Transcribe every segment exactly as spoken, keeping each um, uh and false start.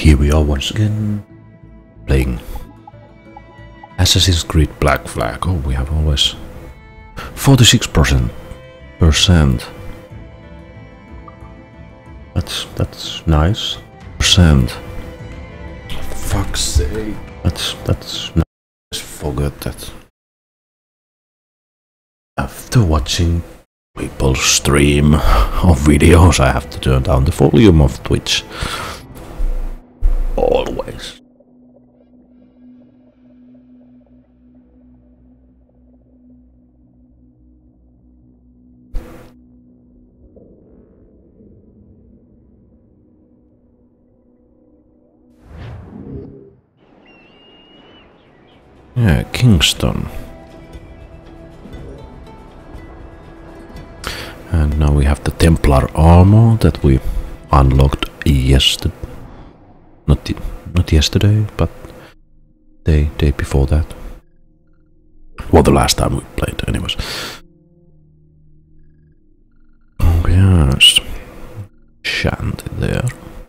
here we are once again, playing Assassin's Creed Black Flag. Oh, we have always forty-six percent. Percent. That's that's nice. Percent. Fuck's sake. That's that's nice. Forget that. After watching people stream of videos, I have to turn down the volume of Twitch. Always. Yeah, Kingston. And now we have the Templar armor that we unlocked yesterday. Not not yesterday, but day day before that. Well, the last time we played, anyways. Oh yes, shanty there.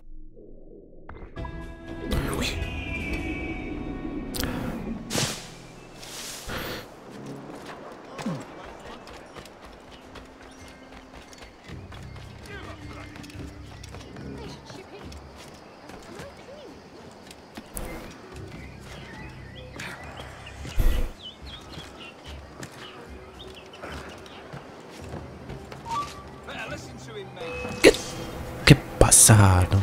Passado.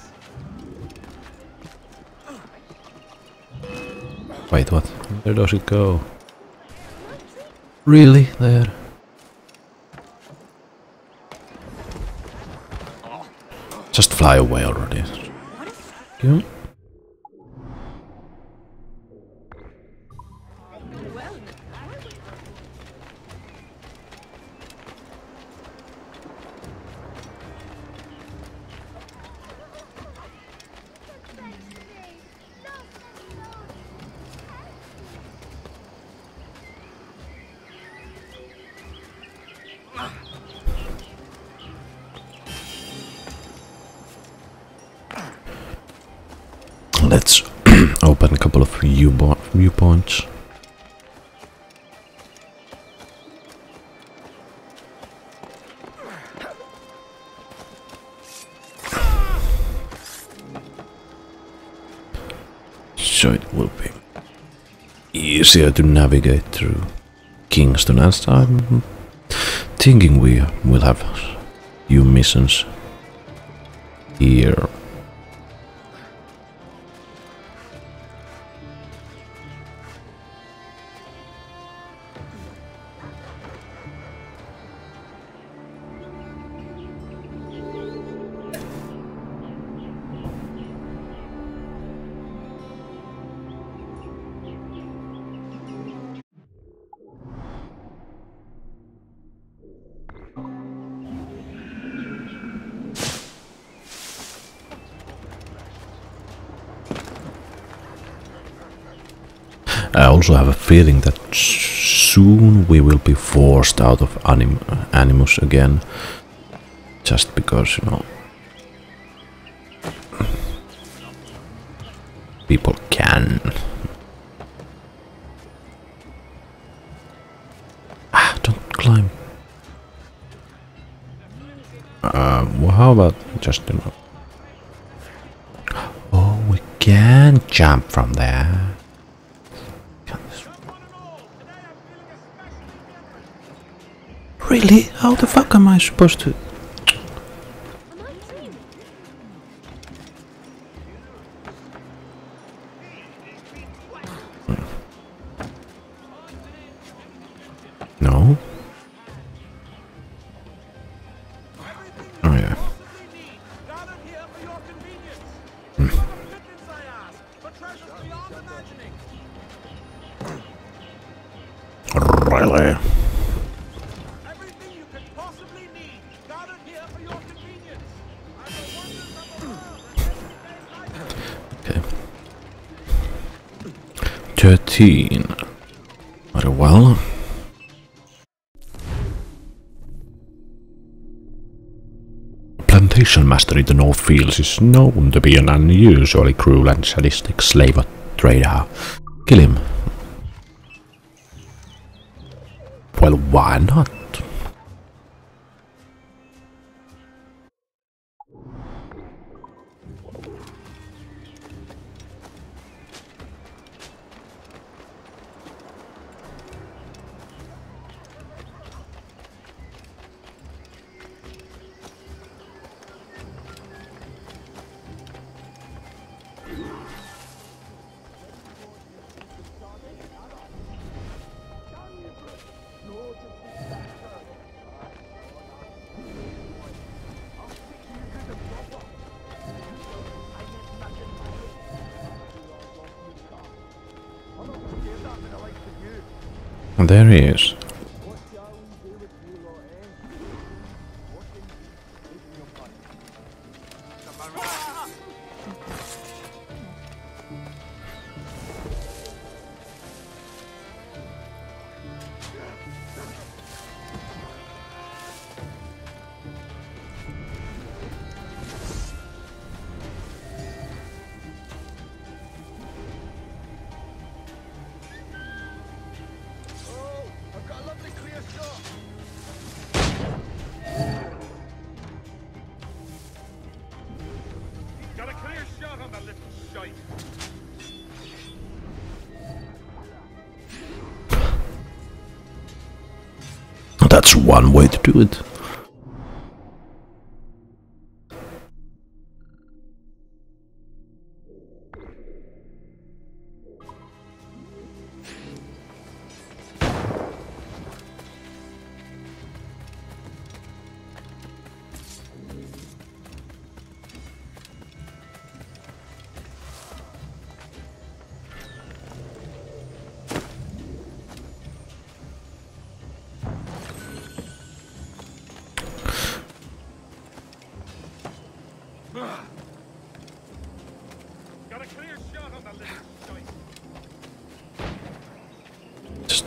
Wait, what? Where does it go? Really? There? Just fly away already. Yeah. Let's open a couple of viewpoints. So it will be easier to navigate through Kingston, as I'm thinking we will have few missions here. I also have a feeling that soon we will be forced out of anim Animus again, just because, you know, people can. Ah, don't climb. Uh, well, how about just, you know, oh, we can jump from there. Really? How the fuck am I supposed to? No? Oh yeah. Hmm. Really? thirteen. Very well. station master in the North Fields is known to be an unusually cruel and sadistic slave trader. Kill him. Well, why not? There he is. That's one way to do it. Got a clear shot on the little shite. Just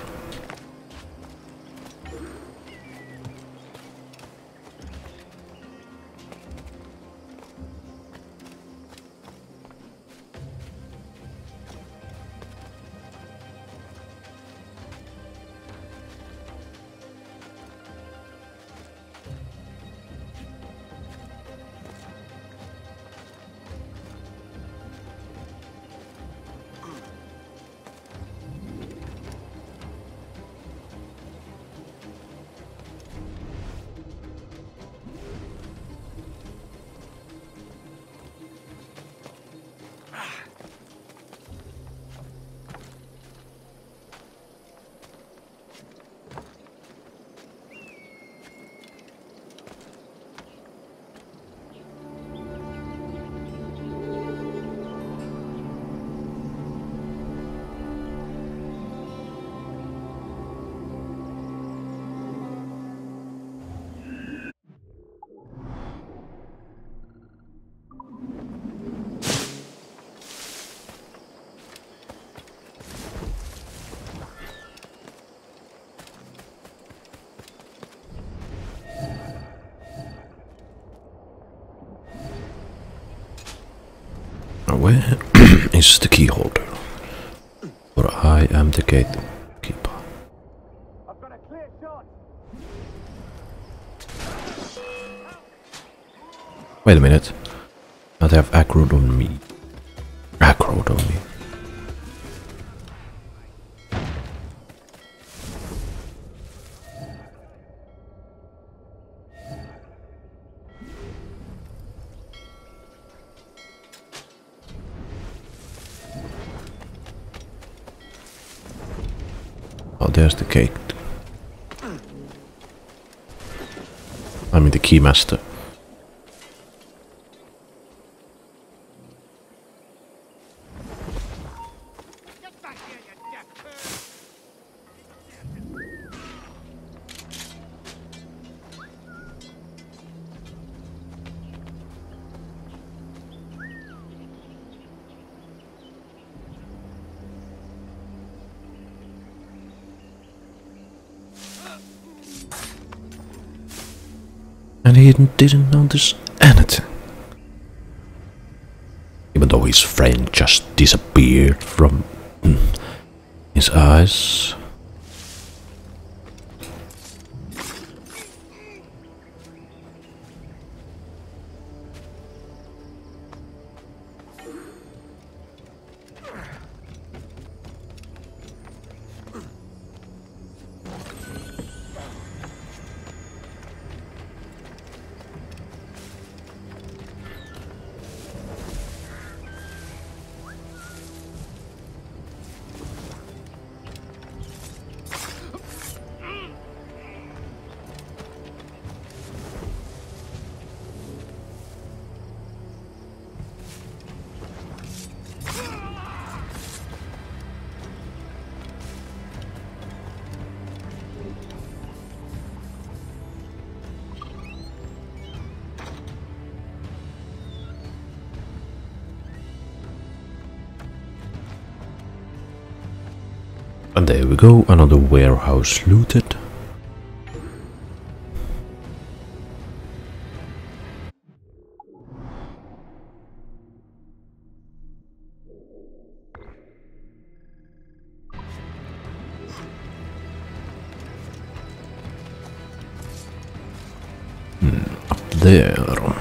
where is the key holder? For I am the gatekeeper. I've got a clear shot. Wait a minute. Now they have aggroed on me. Aggroed on me. Oh, there's the gate. I mean the keymaster. Get back here, you deaf bird. And he didn't know this anything. Even though his friend just disappeared from mm, his eyes. And there we go, another warehouse looted. Hmm, up there.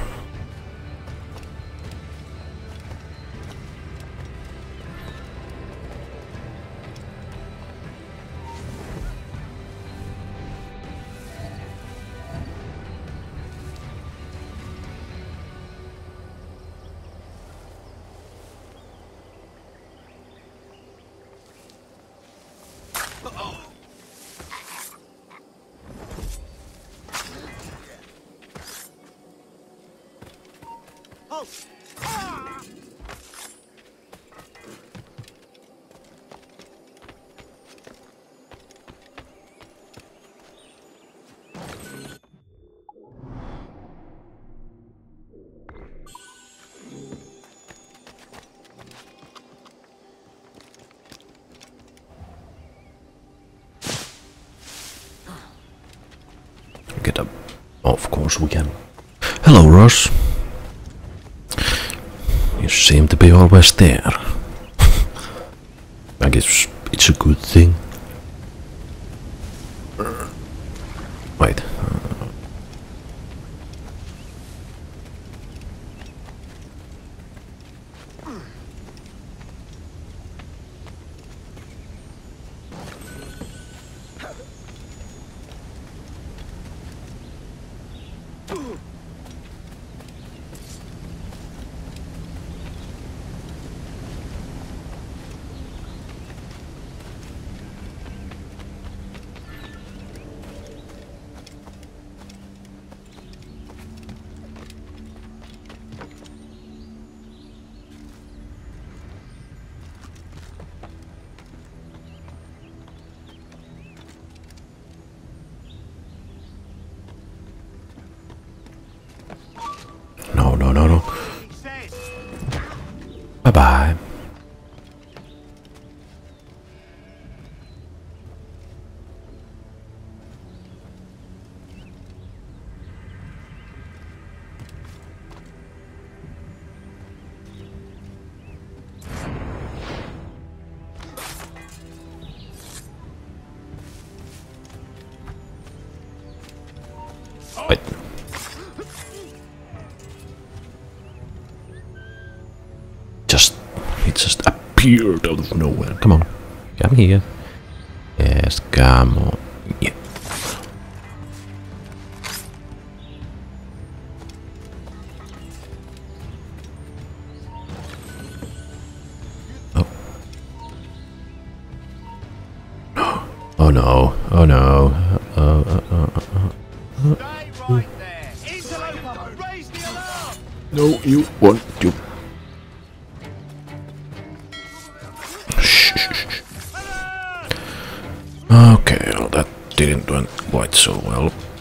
Get up. Of course we can. Hello, Ross. You seem to be always there. I guess it's a good thing. Wait. No, no, no, no. Bye-bye. Wait. Just, it just appeared out of nowhere. Come on, come here. Yes, come on. Yeah. Oh. Oh no! Oh no! Uh, uh, uh, uh, uh. Stay right there. Interloper, raise the alarm. No, you want you. Shh, shh, shh. Okay, well, that didn't went quite so well.